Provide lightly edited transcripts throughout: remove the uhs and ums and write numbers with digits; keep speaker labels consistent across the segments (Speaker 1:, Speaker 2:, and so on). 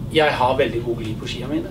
Speaker 1: jeg har veldig god glid på skiene mine.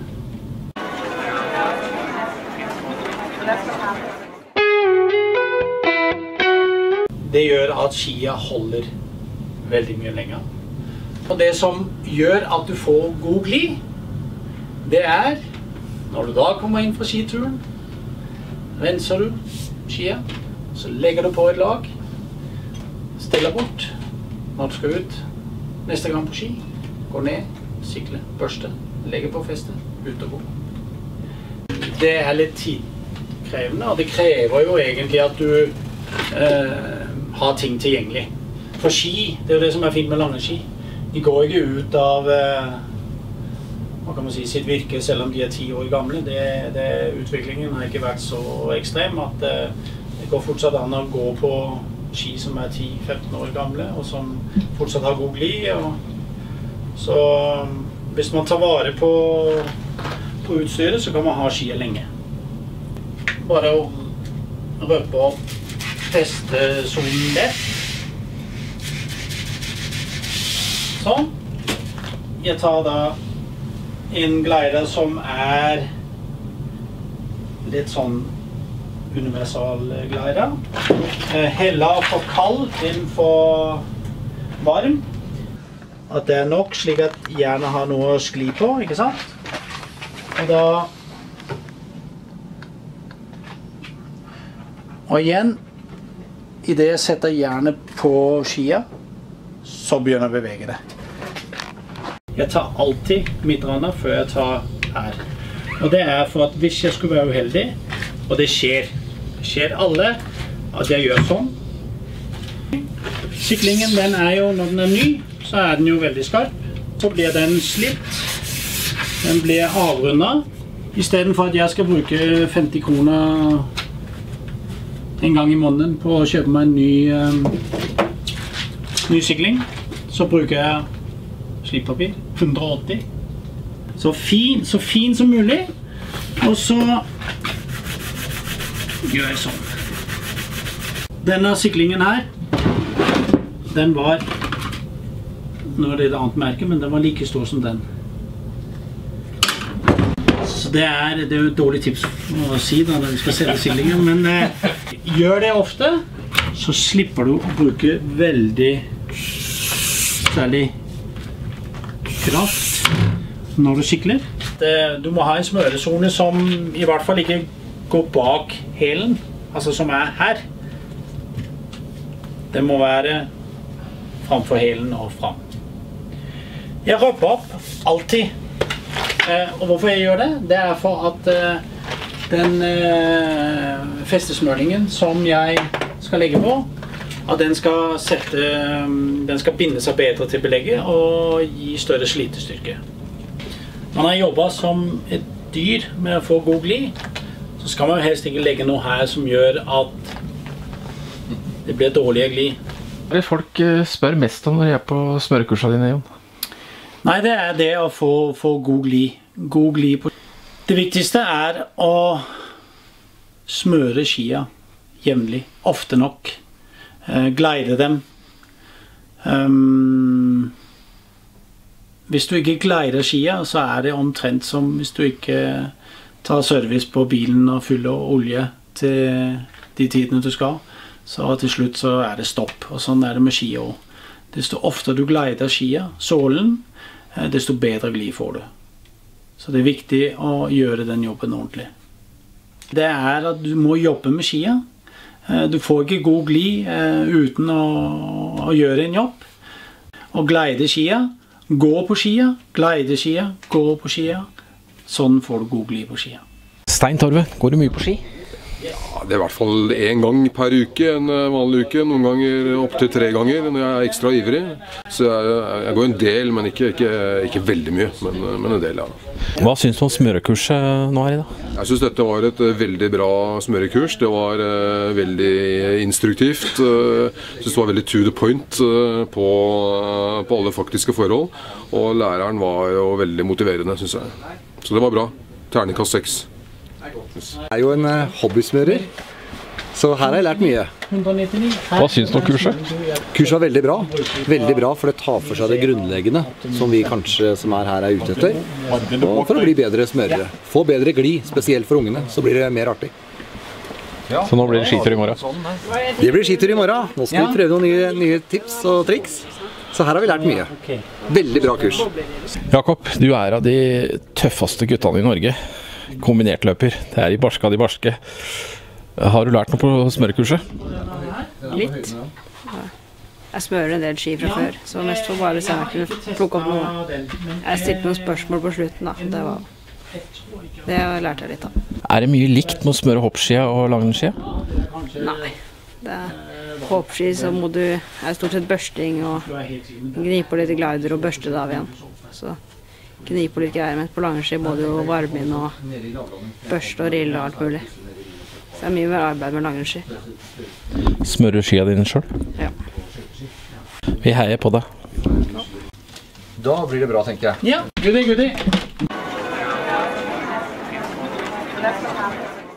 Speaker 1: Det gjør at skia holder veldig mye lenger. Og det som gjør at du får god glid, det er når du da kommer inn fra skituren, renser du skia, så legger du på et lag, stiller bort når du skal ut neste gang på ski, går ned, sykle, børste, legger på festet, ut og gå. Det er litt tidkrevende, og det krever jo egentlig at du har ting tilgjengelig. For ski, det er jo det som er fint med lange ski. De går ikke ut av hva kan man si, sitt virke selv om de er 10 år gamle. Utviklingen har ikke vært så ekstrem at det går fortsatt an å gå på ski som er 10-15 år gamle og som fortsatt har god glid. Så hvis man tar vare på utstyret, så kan man ha skier lenge. Bare å røpe opp festesonen lett. Sånn. Jeg tar da en glider som er litt sånn universal glider. Heller for kald enn for varm. At det er nok slik at jernet har noe å skli på, ikke sant? Og igjen, i det jeg setter jernet på skia, så begynner jeg å bevege det. Jeg tar alltid midtranda før jeg tar her. Og det er for at hvis jeg skulle være uheldig, og det skjer alle, at jeg gjør sånn. Syklingen, den er jo, når den er ny, så er den jo veldig skarp. Så blir den slitt. Den blir avrundet. I stedet for at jeg skal bruke 50 kroner en gang i måneden på å kjøpe meg en ny sykling, så bruker jeg slippapir, 180. Så fin som mulig. Og så gjør jeg sånn. Denne syklingen her, den var, nå er det et annet merke, men den var like stor som den. Så det er jo et dårlig tips å si da når vi skal selge syklingen, men gjør det ofte, så slipper du å bruke veldig særlig kraft når du sykler. Du må ha en smøresone som i hvert fall ikke går bak hælen, altså som er her. Det må være framfor hælen og fram. Jeg røper opp alltid. Og hvorfor jeg gjør det? Det er for at den festesmøringen som jeg skal legge på, at den skal binde seg bedre til belegget og gi større slitestyrke. Når man har jobbet som et dyr med å få god glid, så skal man jo helst ikke legge noe her som gjør at det blir dårligere glid.
Speaker 2: Hva er det folk spør mest om når de er på smørekursene dine, Jon?
Speaker 1: Nei, det er det å få god glid. God glid på. Det viktigste er å smøre skia jevnlig, ofte nok. Glide dem. Hvis du ikke glider skia, så er det omtrent som hvis du ikke tar service på bilen og fyller olje til de tidene du skal. Så til slutt så er det stopp, og sånn er det med skia også. Desto oftere du glider skia, sålen, desto bedre glid får du. Så det er viktig å gjøre den jobben ordentlig. Det er at du må jobbe med skia. Du får ikke god glid uten å gjøre en jobb. Og glide skia, gå på skia, glide skia, gå på skia. Sånn får du god glid på skia.
Speaker 2: Stein Torve, går du mye på ski?
Speaker 3: Ja, det er i hvert fall en gang per uke, en vanlig uke. Noen ganger opp til 3 ganger når jeg er ekstra ivrig. Så jeg går en del, men ikke veldig mye, men en del, ja.
Speaker 2: Hva synes du om smørekurset nå her i dag?
Speaker 3: Jeg synes dette var et veldig bra smørekurs. Det var veldig instruktivt. Jeg synes det var veldig to the point på alle faktiske forhold. Og læreren var jo veldig motiverende, synes jeg. Så det var bra. Terningkast 6.
Speaker 4: Jeg er jo en hobbysmører, Så her har jeg lært mye.
Speaker 2: Hva synes du om kurset?
Speaker 4: Kurset var veldig bra. Veldig bra, for det tar for seg det grunnleggende som vi kanskje som er her ute etter. Og for å bli bedre smørere. Få bedre glid, spesielt for ungene, så blir det mer artig.
Speaker 2: Så nå blir det skitur i morgen?
Speaker 4: Det blir skitur i morgen. Nå skal vi prøve noen nye tips og triks. Så her har vi lært mye. Veldig bra kurs.
Speaker 2: Jakob, du er av de tøffeste guttene i Norge. Kombinertløper. Det er de barske av de barske. Har du lært noe på smørekurset?
Speaker 5: Litt. Jeg smører en del ski fra før, så mest for bare så jeg kunne plukke opp noe. Jeg stilte noen spørsmål på slutten da. Det lærte jeg litt av.
Speaker 2: Er det mye likt med å smøre hoppskia og langrennsskia?
Speaker 5: Nei. Det er hoppski, så må du stort sett børsting og gni på litt glider og børste det av igjen. Så gni på litt greier, men på langrennsski må du jo varme inn og børste og rille og alt mulig. Så det er mye mer arbeid med langrennsski.
Speaker 2: Smører skia dine selv?
Speaker 5: Ja.
Speaker 2: Vi heier på deg.
Speaker 4: Da blir det bra, tenker jeg.
Speaker 1: Ja, goodie.